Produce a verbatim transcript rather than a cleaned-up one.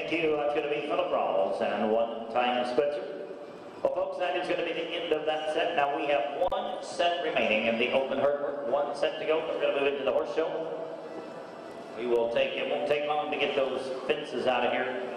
Thank you. That's going to be Philip Rawls and one time Spencer. Well, folks, that is going to be the end of that set. Now we have one set remaining in the open herd work. One set to go. We're going to move into the horse show. We will take, it won't take long to get those fences out of here.